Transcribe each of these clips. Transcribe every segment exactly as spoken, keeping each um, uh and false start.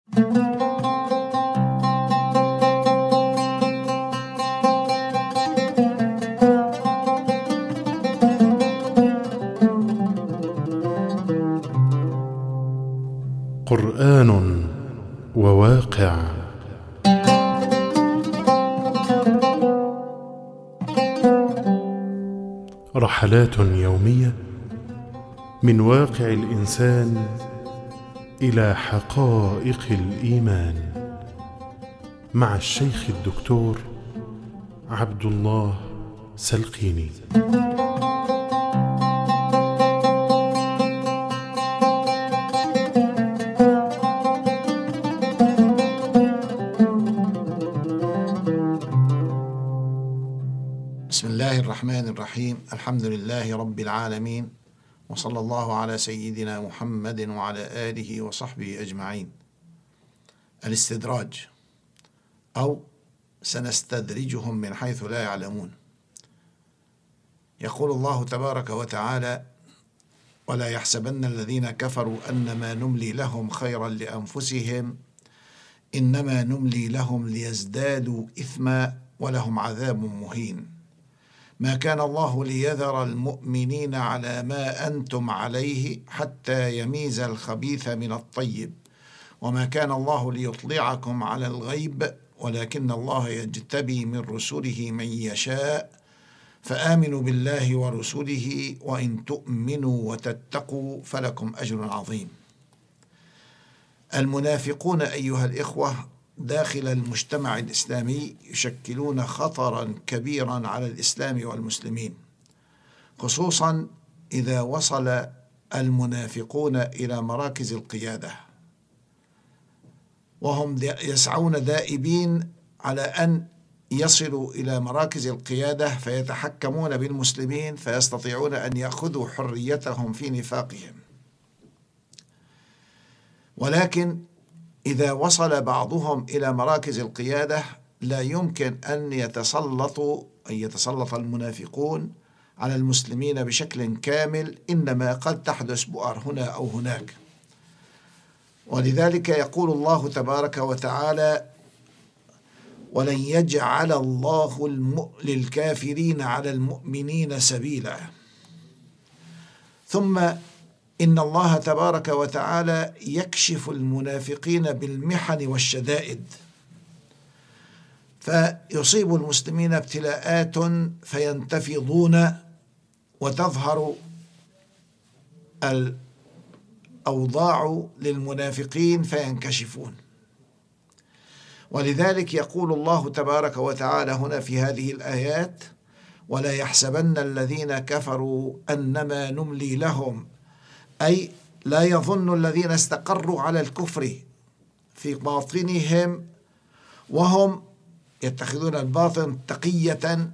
قرآن وواقع. رحلات يومية من واقع الإنسان إلى حقائق الإيمان، مع الشيخ الدكتور عبد الله سلقيني. بسم الله الرحمن الرحيم. الحمد لله رب العالمين، وصلى الله على سيدنا محمد وعلى آله وصحبه أجمعين. الاستدراج، أو سنستدرجهم من حيث لا يعلمون. يقول الله تبارك وتعالى: ولا يحسبن الذين كفروا أنما نملي لهم خيرا لأنفسهم إنما نملي لهم ليزدادوا إثما ولهم عذاب مهين. ما كان الله ليذر المؤمنين على ما أنتم عليه حتى يميز الخبيث من الطيب، وما كان الله ليطلعكم على الغيب ولكن الله يجتبي من رسله من يشاء، فآمنوا بالله ورسله وإن تؤمنوا وتتقوا فلكم أجر عظيم. المنافقون أيها الإخوة داخل المجتمع الإسلامي يشكلون خطرا كبيرا على الإسلام والمسلمين، خصوصا إذا وصل المنافقون إلى مراكز القيادة، وهم يسعون دائبين على أن يصلوا إلى مراكز القيادة فيتحكمون بالمسلمين فيستطيعون أن يأخذوا حريتهم في نفاقهم. ولكن إذا وصل بعضهم إلى مراكز القيادة لا يمكن أن يتسلطوا أن يتسلط المنافقون على المسلمين بشكل كامل، إنما قد تحدث بؤر هنا أو هناك. ولذلك يقول الله تبارك وتعالى: ولن يجعل الله للكافرين على المؤمنين سبيلا. ثم إن الله تبارك وتعالى يكشف المنافقين بالمحن والشدائد، فيصيب المسلمين ابتلاءات فينتفضون وتظهر الأوضاع للمنافقين فينكشفون. ولذلك يقول الله تبارك وتعالى هنا في هذه الآيات: ولا يحسبن الذين كفروا أنما نملي لهم، أي لا يظن الذين استقروا على الكفر في باطنهم وهم يتخذون الباطن تقية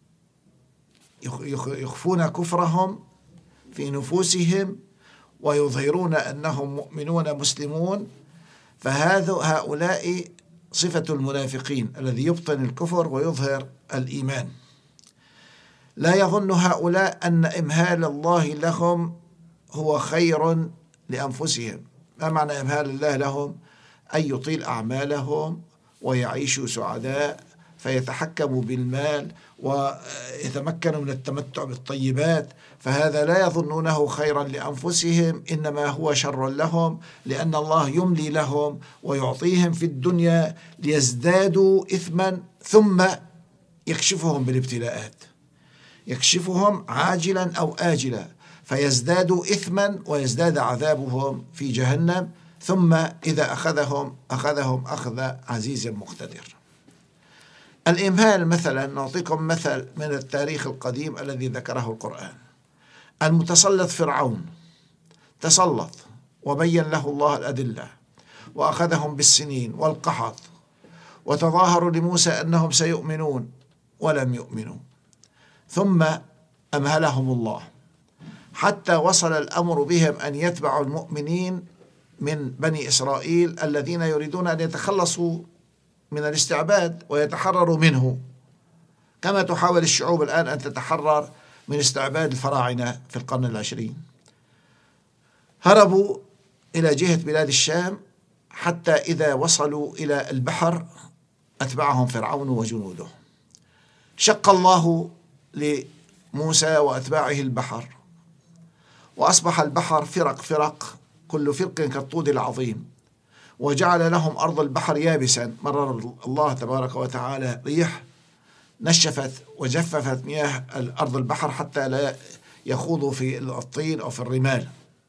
يخفون كفرهم في نفوسهم ويظهرون أنهم مؤمنون مسلمون، فهذا هؤلاء صفة المنافقين الذي يبطن الكفر ويظهر الإيمان. لا يظن هؤلاء أن إمهال الله لهم هو خير لأنفسهم. ما معنى إمهال الله لهم؟ أن يطيل أعمالهم ويعيشوا سعداء فيتحكموا بالمال ويتمكنوا من التمتع بالطيبات، فهذا لا يظنونه خيرا لأنفسهم، إنما هو شر لهم، لأن الله يملي لهم ويعطيهم في الدنيا ليزدادوا إثما ثم يكشفهم بالابتلاءات، يكشفهم عاجلا أو آجلا فيزدادوا إثما ويزداد عذابهم في جهنم، ثم إذا أخذهم أخذهم أخذ عزيز مقتدر. الإمهال مثلا، نعطيكم مثل من التاريخ القديم الذي ذكره القرآن. المتسلط فرعون تسلط وبين له الله الأدلة وأخذهم بالسنين والقحط، وتظاهروا لموسى أنهم سيؤمنون ولم يؤمنوا، ثم أمهلهم الله حتى وصل الأمر بهم أن يتبعوا المؤمنين من بني إسرائيل الذين يريدون أن يتخلصوا من الاستعباد ويتحرروا منه، كما تحاول الشعوب الآن أن تتحرر من استعباد الفراعنة في القرن العشرين. هربوا إلى جهة بلاد الشام حتى إذا وصلوا إلى البحر أتبعهم فرعون وجنوده. شق الله لموسى وأتباعه البحر، وأصبح البحر فرق فرق، كل فرق كالطود العظيم، وجعل لهم أرض البحر يابسا. مرر الله تبارك وتعالى ريح نشفت وجففت مياه الأرض البحر حتى لا يخوضوا في الطين أو في الرمال.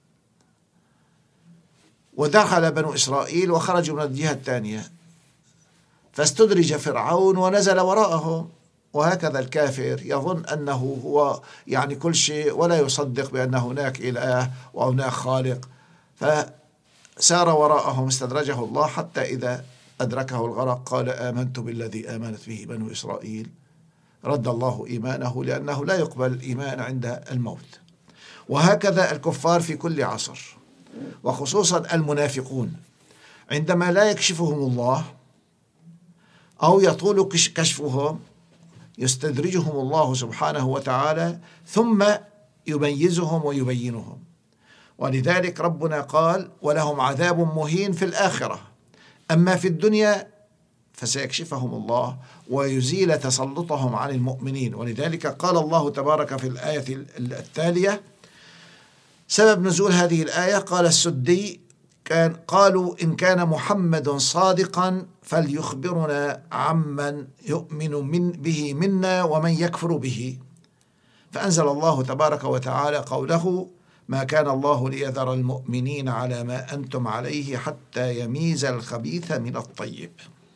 ودخل بنو إسرائيل وخرجوا من الجهة الثانية، فاستدرج فرعون ونزل وراءهم. وهكذا الكافر يظن أنه هو يعني كل شيء، ولا يصدق بأن هناك إله وهناك خالق، فسار وراءهم استدرجه الله حتى إذا أدركه الغرق قال آمنت بالذي آمنت به بنو إسرائيل. رد الله إيمانه لأنه لا يقبل الإيمان عند الموت. وهكذا الكفار في كل عصر، وخصوصا المنافقون، عندما لا يكشفهم الله أو يطول كشفهم يستدرجهم الله سبحانه وتعالى ثم يميزهم ويبينهم. ولذلك ربنا قال ولهم عذاب مهين في الآخرة، أما في الدنيا فسيكشفهم الله ويزيل تسلطهم عن المؤمنين. ولذلك قال الله تبارك في الآية التالية سبب نزول هذه الآية، قال السدي كان قالوا إن كان محمد صادقا فليخبرنا عمن يؤمن من به منا ومن يكفر به. فأنزل الله تبارك وتعالى قوله ما كان الله ليذر المؤمنين على ما أنتم عليه حتى يميز الخبيث من الطيب.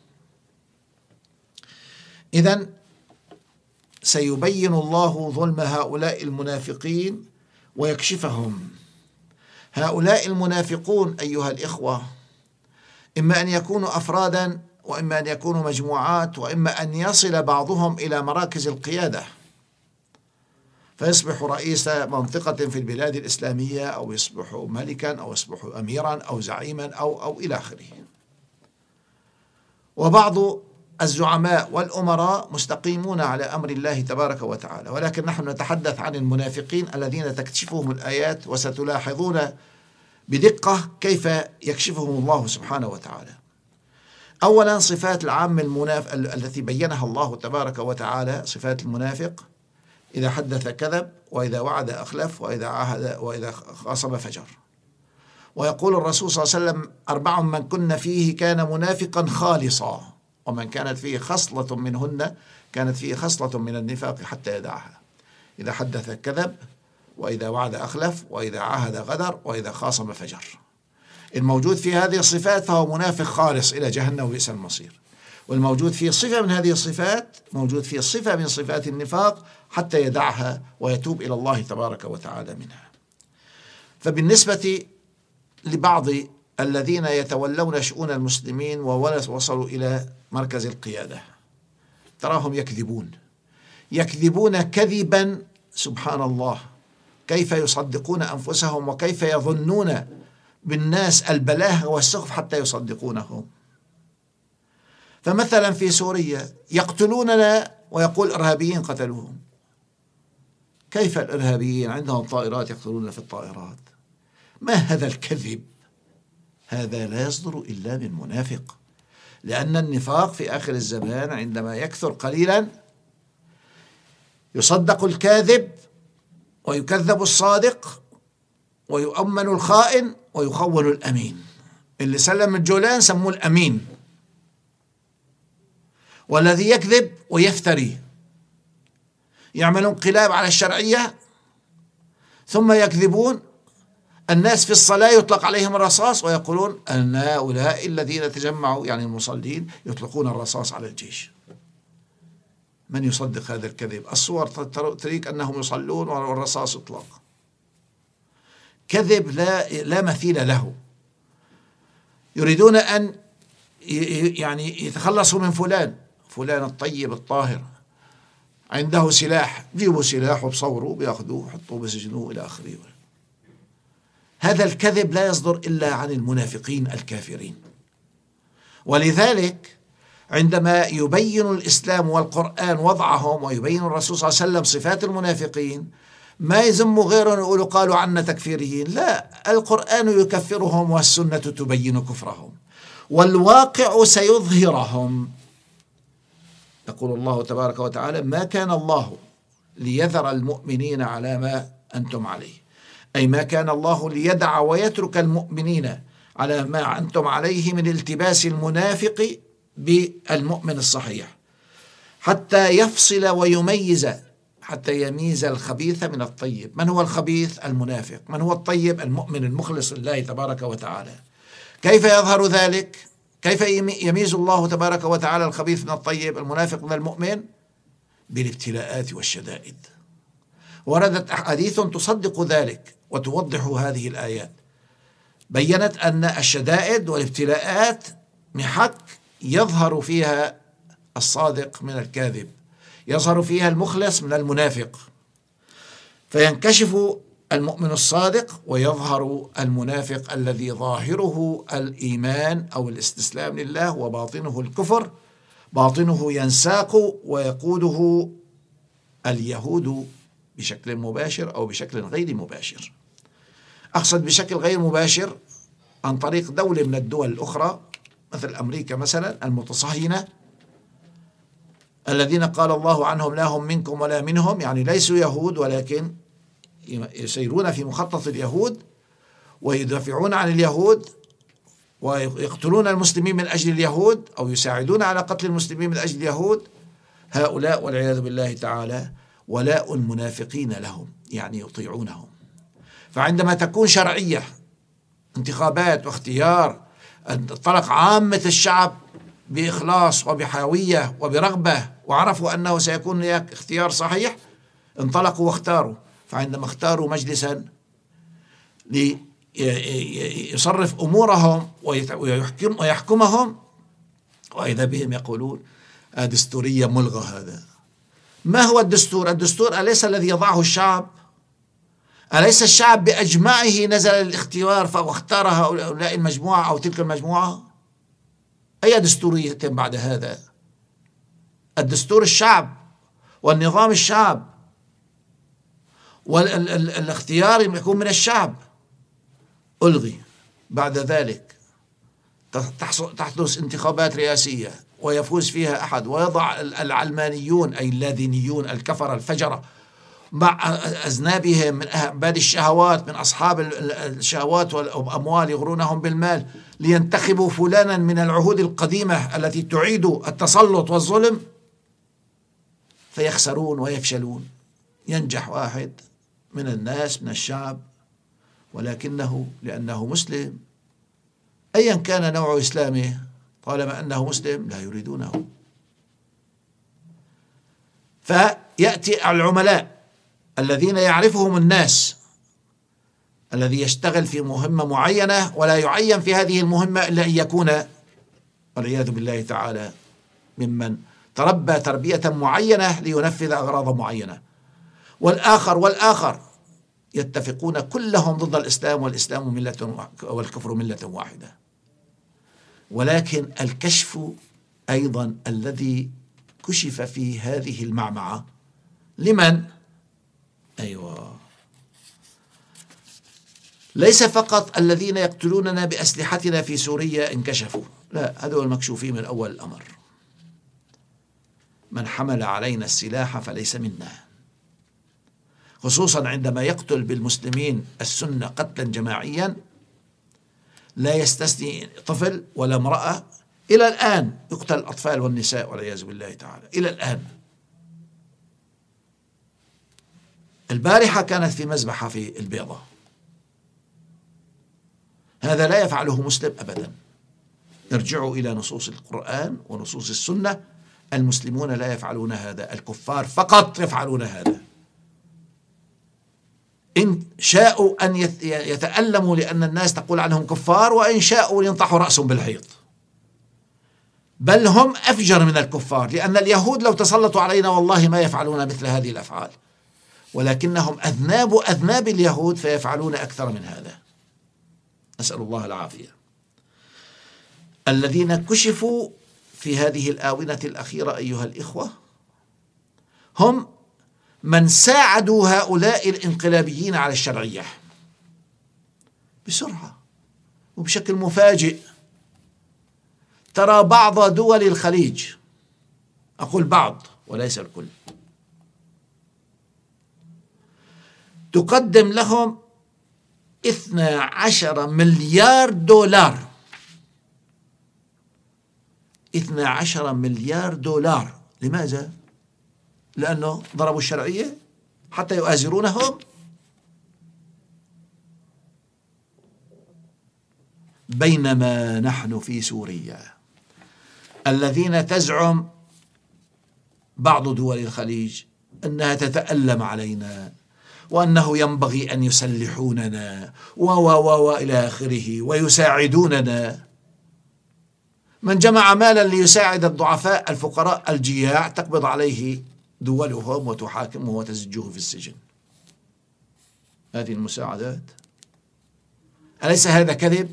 إذن سيبين الله ظلم هؤلاء المنافقين ويكشفهم. هؤلاء المنافقون أيها الإخوة إما أن يكونوا أفرادا، وإما أن يكونوا مجموعات، وإما أن يصل بعضهم إلى مراكز القيادة فيصبح رئيس منطقة في البلاد الإسلامية، أو يصبح ملكا، أو يصبح أميرا، أو زعيما، أو أو إلى آخره. وبعض الزعماء والأمراء مستقيمون على أمر الله تبارك وتعالى، ولكن نحن نتحدث عن المنافقين الذين تكشفهم الآيات، وستلاحظون بدقة كيف يكشفهم الله سبحانه وتعالى. أولا صفات العام المنافق التي بينها الله تبارك وتعالى، صفات المنافق: إذا حدث كذب، وإذا وعد أخلف، وإذا عاهد وإذا خاصم فجر. ويقول الرسول صلى الله عليه وسلم أربع من كن فيه كان منافقا خالصا، ومن كانت فيه خصلة منهن كانت فيه خصلة من النفاق حتى يدعها: إذا حدث كذب، وإذا وعد أخلف، وإذا عاهد غدر، وإذا خاصم فجر. الموجود في هذه الصفات فهو منافق خالص إلى جهنم وبئس المصير. والموجود فيه صفة من هذه الصفات موجود فيه صفة من صفات النفاق حتى يدعها ويتوب إلى الله تبارك وتعالى منها. فبالنسبة لبعض الذين يتولون شؤون المسلمين ووصلوا إلى مركز القيادة تراهم يكذبون يكذبون كذبا سبحان الله، كيف يصدقون أنفسهم وكيف يظنون بالناس البلاهة والسخف حتى يصدقونهم. فمثلا في سوريا يقتلوننا ويقول إرهابيين قتلوهم. كيف الإرهابيين عندهم طائرات يقتلون في الطائرات؟ ما هذا الكذب؟ هذا لا يصدر إلا من منافق، لأن النفاق في آخر الزمان عندما يكثر قليلا يصدق الكاذب ويكذب الصادق ويؤمن الخائن ويخون الأمين. اللي سلم الجولان سموه الأمين، والذي يكذب ويفتري يعمل انقلاب على الشرعية ثم يكذبون. الناس في الصلاة يطلق عليهم الرصاص ويقولون أن هؤلاء الذين تجمعوا يعني المصلين يطلقون الرصاص على الجيش. من يصدق هذا الكذب؟ الصور تريك أنهم يصلون والرصاص يطلق. كذب لا لا مثيل له. يريدون أن يعني يتخلصوا من فلان فلان الطيب الطاهر، عنده سلاح، جيبوا سلاح وبصوروا بياخذوه حطوه بسجنوه إلى آخره. هذا الكذب لا يصدر إلا عن المنافقين الكافرين. ولذلك عندما يبين الإسلام والقرآن وضعهم ويبين الرسول صلى الله عليه وسلم صفات المنافقين ما يذموا غيرهم يقولوا قالوا عنا تكفيريين. لا، القرآن يكفرهم والسنة تبين كفرهم. والواقع سيظهرهم. يقول الله تبارك وتعالى: ما كان الله ليذر المؤمنين على ما أنتم عليه، أي ما كان الله ليدع ويترك المؤمنين على ما أنتم عليه من التباس المنافق بالمؤمن الصحيح، حتى يفصل ويميز، حتى يميز الخبيث من الطيب. من هو الخبيث؟ المنافق. من هو الطيب؟ المؤمن المخلص لله تبارك وتعالى. كيف يظهر ذلك؟ كيف يميز الله تبارك وتعالى الخبيث من الطيب، المنافق من المؤمن؟ بالابتلاءات والشدائد. وردت أحاديث تصدق ذلك وتوضح هذه الآيات، بيّنت أن الشدائد والابتلاءات محك يظهر فيها الصادق من الكاذب، يظهر فيها المخلص من المنافق، فينكشف المؤمن الصادق ويظهر المنافق الذي ظاهره الإيمان أو الاستسلام لله وباطنه الكفر، باطنه ينساق ويقوده اليهود بشكل مباشر أو بشكل غير مباشر. أقصد بشكل غير مباشر عن طريق دولة من الدول الأخرى مثل أمريكا مثلا المتصهينة، الذين قال الله عنهم لا هم منكم ولا منهم، يعني ليسوا يهود ولكن يسيرون في مخطط اليهود ويدافعون عن اليهود ويقتلون المسلمين من أجل اليهود أو يساعدون على قتل المسلمين من أجل اليهود. هؤلاء والعياذ بالله تعالى ولاء المنافقين لهم، يعني يطيعونهم. فعندما تكون شرعية انتخابات واختيار انطلق عامة الشعب بإخلاص وبحيوية وبرغبة وعرفوا أنه سيكون هناك اختيار صحيح، انطلقوا واختاروا. فعندما اختاروا مجلسا ليصرف أمورهم ويحكم ويحكمهم، وإذا بهم يقولون دستورية ملغى. هذا ما هو الدستور؟ الدستور أليس الذي يضعه الشعب؟ أليس الشعب بأجمعه نزل الاختيار واختار هؤلاء المجموعة أو تلك المجموعة؟ أي دستورية بعد هذا؟ الدستور الشعب والنظام الشعب والاختيار يكون من الشعب، ألغي. بعد ذلك تحدث انتخابات رئاسية ويفوز فيها أحد ويضع العلمانيون أي اللادينيون الكفر الفجرة مع أذنابهم من عباد الشهوات، من أصحاب الشهوات والأموال يغرونهم بالمال لينتخبوا فلانا من العهود القديمة التي تعيد التسلط والظلم، فيخسرون ويفشلون. ينجح واحد من الناس من الشعب ولكنه لأنه مسلم أيا كان نوع إسلامه طالما أنه مسلم لا يريدونه. فيأتي العملاء الذين يعرفهم الناس، الذي يشتغل في مهمة معينة ولا يعين في هذه المهمة إلا أن يكون والعياذ بالله تعالى ممن تربى تربية معينة لينفذ أغراض معينة، والآخر والآخر يتفقون كلهم ضد الإسلام، والإسلام ملة والكفر ملة واحدة. ولكن الكشف أيضا الذي كشف في هذه المعمعة لمن؟ أيوة، ليس فقط الذين يقتلوننا بأسلحتنا في سوريا انكشفوا، لا، هذول مكشوفين من أول الأمر. من حمل علينا السلاح فليس منا، خصوصا عندما يقتل بالمسلمين السنة قتلا جماعيا لا يستثني طفل ولا امرأة. إلى الآن يقتل الأطفال والنساء والعياذ بالله تعالى، إلى الآن. البارحة كانت في مذبحة في البيضة، هذا لا يفعله مسلم أبدا. ارجعوا إلى نصوص القرآن ونصوص السنة، المسلمون لا يفعلون هذا، الكفار فقط يفعلون هذا. إن شاءوا أن يتألموا لأن الناس تقول عنهم كفار، وإن شاءوا ينطحوا رأسهم بالحيط، بل هم أفجر من الكفار، لأن اليهود لو تسلطوا علينا والله ما يفعلون مثل هذه الأفعال، ولكنهم أذناب أذناب اليهود فيفعلون أكثر من هذا، نسأل الله العافية. الذين كشفوا في هذه الآونة الأخيرة أيها الإخوة هم من ساعدوا هؤلاء الانقلابيين على الشرعية بسرعة وبشكل مفاجئ. ترى بعض دول الخليج، أقول بعض وليس الكل، تقدم لهم اثنى عشر مليار دولار، اثنى عشر مليار دولار. لماذا؟ لأنه ضربوا الشرعية حتى يؤازرونهم. بينما نحن في سوريا الذين تزعم بعض دول الخليج أنها تتألم علينا وأنه ينبغي أن يسلحوننا و و و إلى آخره ويساعدوننا. من جمع مالا ليساعد الضعفاء الفقراء الجياع تقبض عليه دولهم وتحاكمه وتزجه في السجن. هذه المساعدات، أليس هذا كذب؟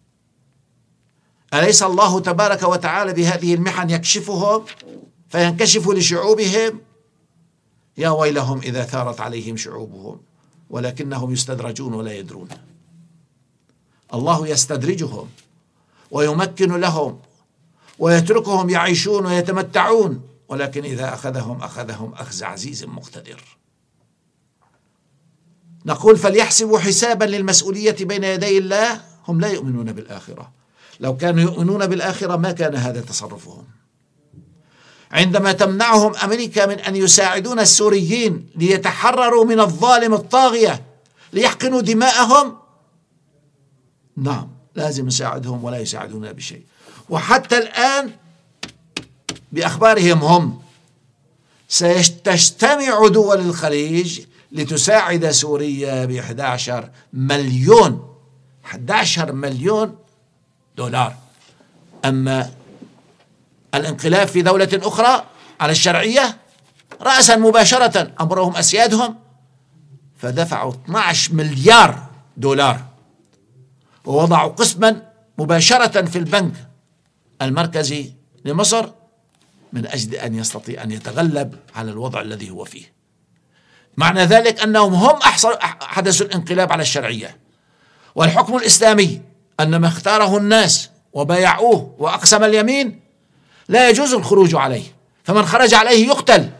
أليس الله تبارك وتعالى بهذه المحن يكشفهم فينكشف لشعوبهم؟ يا ويلهم إذا ثارت عليهم شعوبهم ولكنهم يستدرجون ولا يدرون. الله يستدرجهم ويمكن لهم ويتركهم يعيشون ويتمتعون، ولكن إذا أخذهم أخذهم أخذ عزيز مقتدر. نقول فليحسبوا حسابا للمسؤولية بين يدي الله. هم لا يؤمنون بالآخرة، لو كانوا يؤمنون بالآخرة ما كان هذا تصرفهم. عندما تمنعهم أمريكا من أن يساعدون السوريين ليتحرروا من الظالم الطاغية ليحقنوا دماءهم، نعم لازم نساعدهم ولا يساعدون بشيء. وحتى الآن بأخبارهم هم ستجتمع دول الخليج لتساعد سوريا ب أحد عشر مليون أحد عشر مليون دولار. أما الانقلاب في دولة أخرى على الشرعية رأسا مباشرة أمرهم أسيادهم فدفعوا اثني عشر مليار دولار ووضعوا قسما مباشرة في البنك المركزي لمصر من أجل أن يستطيع أن يتغلب على الوضع الذي هو فيه. معنى ذلك أنهم هم حدثوا الانقلاب على الشرعية. والحكم الإسلامي أن ما اختاره الناس وبايعوه وأقسم اليمين لا يجوز الخروج عليه، فمن خرج عليه يقتل.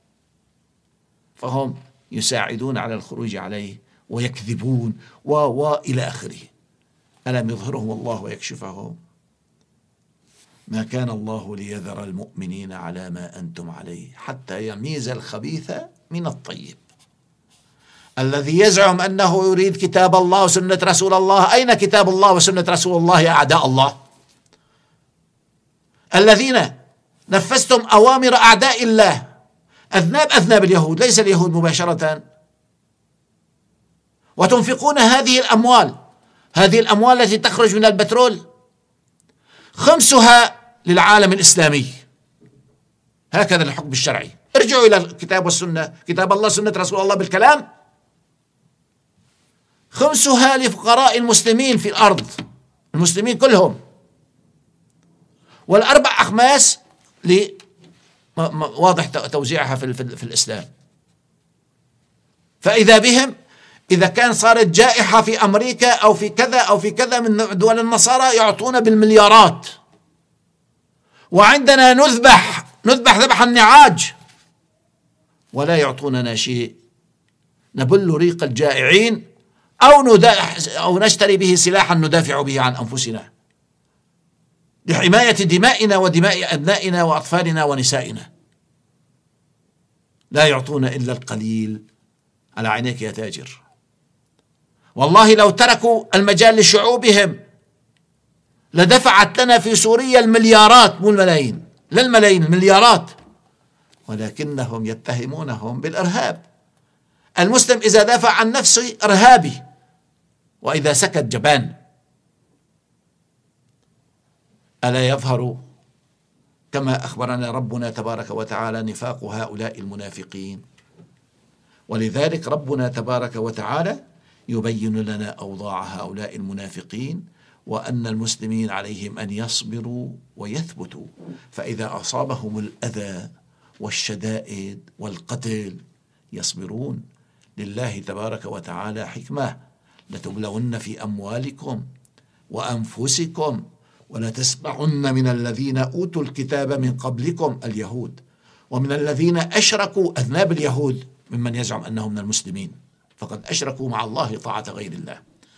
فهم يساعدون على الخروج عليه ويكذبون و وإلى آخره. ألم يظهرهم الله ويكشفهم؟ ما كان الله ليذر المؤمنين على ما أنتم عليه حتى يميز الخبيث من الطيب. الذي يزعم أنه يريد كتاب الله وسنة رسول الله، أين كتاب الله وسنة رسول الله يا أعداء الله؟ الذين نفذتم أوامر أعداء الله، أذناب أذناب اليهود ليس اليهود مباشرة، وتنفقون هذه الأموال هذه الأموال التي تخرج من البترول خمسها للعالم الإسلامي. هكذا الحكم الشرعي. ارجعوا إلى الكتاب والسنة، كتاب الله سنة رسول الله بالكلام. خمسها لفقراء المسلمين في الأرض، المسلمين كلهم، والأربع أخماس واضح توزيعها في, في, في الإسلام. فإذا بهم إذا كان صارت جائحة في أمريكا أو في كذا أو في كذا من دول النصارى يعطون بالمليارات، وعندنا نذبح نذبح ذبح النعاج ولا يعطوننا شيء، نبل ريق الجائعين أو, أو نشتري به سلاحا ندافع به عن أنفسنا لحماية دمائنا ودماء أبنائنا وأطفالنا ونسائنا. لا يعطون إلا القليل. على عينيك يا تاجر. والله لو تركوا المجال لشعوبهم لدفعت لنا في سوريا المليارات، مو الملايين، لا الملايين، المليارات، ولكنهم يتهمونهم بالإرهاب. المسلم إذا دافع عن نفسه إرهابي، وإذا سكت جبان. ألا يظهر كما أخبرنا ربنا تبارك وتعالى نفاق هؤلاء المنافقين؟ ولذلك ربنا تبارك وتعالى يبين لنا أوضاع هؤلاء المنافقين، وأن المسلمين عليهم أن يصبروا ويثبتوا، فإذا أصابهم الأذى والشدائد والقتل يصبرون. لله تبارك وتعالى حكمة: لتبلون في أموالكم وأنفسكم ولتسمعن من الذين أوتوا الكتاب من قبلكم اليهود ومن الذين أشركوا، أذناب اليهود ممن يزعم أنهم من المسلمين، فقد أشركوا مع الله طاعة غير الله.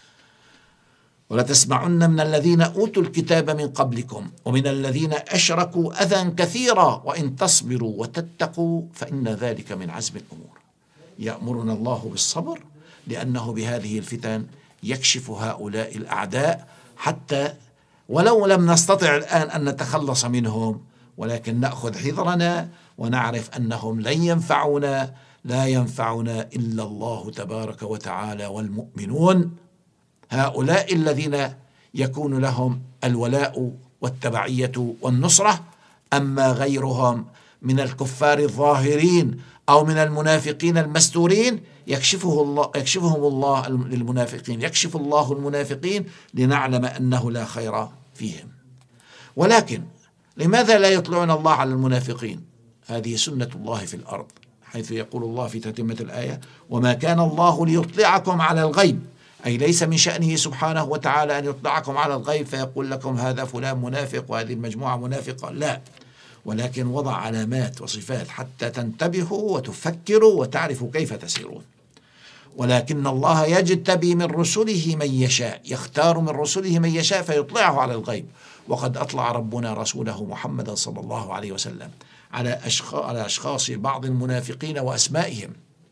ولتسمعن من الذين أوتوا الكتاب من قبلكم ومن الذين أشركوا أذى كثيرا وإن تصبروا وتتقوا فإن ذلك من عزم الأمور. يأمرنا الله بالصبر لأنه بهذه الفتن يكشف هؤلاء الأعداء، حتى ولو لم نستطع الآن أن نتخلص منهم، ولكن نأخذ حذرنا ونعرف أنهم لن ينفعونا، لا ينفعنا إلا الله تبارك وتعالى والمؤمنون، هؤلاء الذين يكون لهم الولاء والتبعية والنصرة. أما غيرهم من الكفار الظاهرين أو من المنافقين المستورين يكشفه الله يكشفهم الله للمنافقين، يكشف الله المنافقين لنعلم أنه لا خير فيهم. ولكن لماذا لا يطلعون الله على المنافقين؟ هذه سنة الله في الأرض، حيث يقول الله في تتمة الآية: وما كان الله ليطلعكم على الغيب، أي ليس من شأنه سبحانه وتعالى أن يطلعكم على الغيب فيقول لكم هذا فلان منافق وهذه المجموعة منافقة، لا، ولكن وضع علامات وصفات حتى تنتبهوا وتفكروا وتعرفوا كيف تسيرون. ولكن الله يجتبي من رسله من يشاء، يختار من رسله من يشاء فيطلعه على الغيب. وقد أطلع ربنا رسوله محمدا صلى الله عليه وسلم على على أشخاص بعض المنافقين وأسمائهم،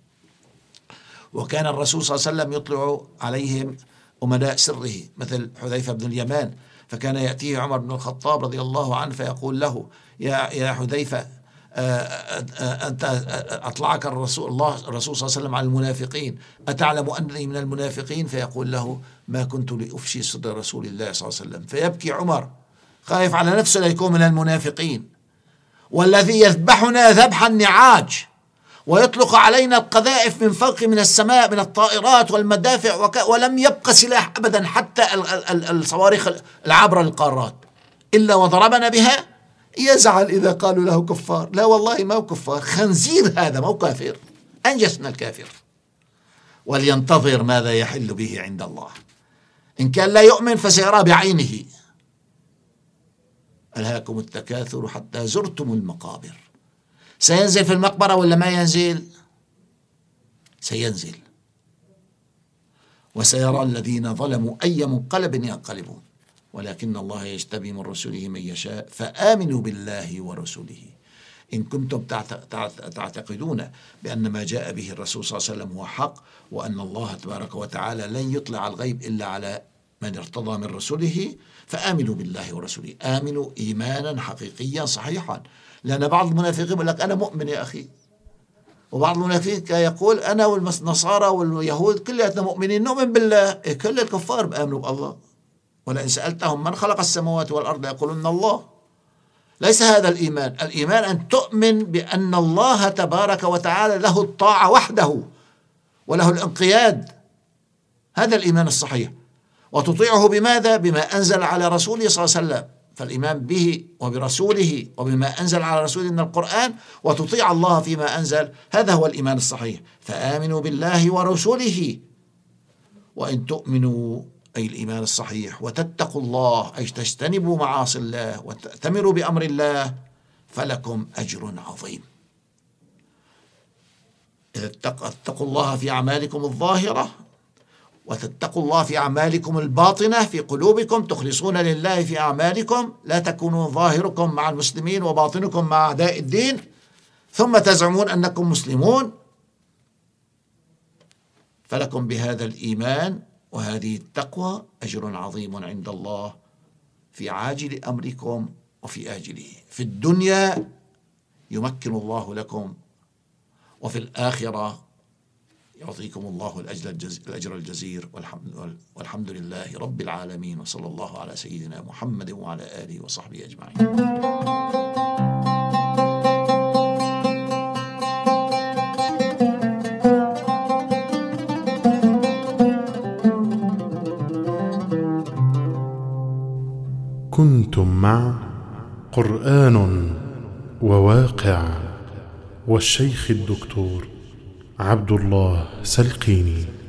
وكان الرسول صلى الله عليه وسلم يطلع عليهم أمناء سره مثل حذيفة بن اليمان، فكان يأتيه عمر بن الخطاب رضي الله عنه فيقول له: يا يا حذيفة، أنت أطلعك الرسول الله الرسول صلى الله عليه وسلم على المنافقين، أتعلم أنني من المنافقين؟ فيقول له: ما كنت لأفشي سر رسول الله صلى الله عليه وسلم. فيبكي عمر خايف على نفسه لا يكون من المنافقين، والذي يذبحنا ذبح النعاج ويطلق علينا القذائف من فوق من السماء من الطائرات والمدافع وك... ولم يبقى سلاح أبدا حتى الصواريخ العابرة للقارات إلا وضربنا بها، يزعل إذا قالوا له كفار. لا والله ما هو كفار، خنزير هذا، ما هو كافر، أنجس من الكافر. ولينتظر ماذا يحل به عند الله، إن كان لا يؤمن فسيرى بعينه. ألهاكم التكاثر حتى زرتم المقابر. سينزل في المقبرة ولا ما ينزل؟ سينزل. وسيرى الذين ظلموا أي منقلب ينقلبون. ولكن الله يجتبي من رسله من يشاء، فآمنوا بالله ورسله إن كنتم تعتقدون بأن ما جاء به الرسول صلى الله عليه وسلم هو حق، وأن الله تبارك وتعالى لن يطلع الغيب إلا على من ارتضى من رسله، فآمنوا بالله ورسله. آمنوا إيمانا حقيقيا صحيحا، لأن بعض المنافقين يقول لك أنا مؤمن يا أخي، وبعض المنافقين يقول أنا والنصارى واليهود كلنا مؤمنين، نؤمن بالله. كل الكفار بآمنوا بالله، ولئن سألتهم من خلق السماوات والأرض يقولون الله. ليس هذا الإيمان. الإيمان أن تؤمن بأن الله تبارك وتعالى له الطاعة وحده وله الانقياد، هذا الإيمان الصحيح. وتطيعه بماذا؟ بما أنزل على رسوله صلى الله عليه وسلم، فالإيمان به وبرسوله وبما أنزل على رسوله من القرآن، وتطيع الله فيما أنزل، هذا هو الإيمان الصحيح. فآمنوا بالله ورسوله وإن تؤمنوا، أي الإيمان الصحيح، وتتقوا الله، أي تجتنبوا معاصي الله وتأتمروا بأمر الله، فلكم أجر عظيم. إذا اتقوا الله في أعمالكم الظاهرة، وتتقوا الله في أعمالكم الباطنة في قلوبكم، تخلصون لله في أعمالكم، لا تكونوا ظاهركم مع المسلمين وباطنكم مع أعداء الدين، ثم تزعمون أنكم مسلمون، فلكم بهذا الإيمان وهذه التقوى أجر عظيم عند الله في عاجل أمركم وفي آجله. في الدنيا يمكن الله لكم، وفي الآخرة يعطيكم الله الأجر الجزير. والحمد, والحمد لله رب العالمين، وصلى الله على سيدنا محمد وعلى آله وصحبه أجمعين. كنتم مع قرآن وواقع والشيخ الدكتور عبد الله سلقيني.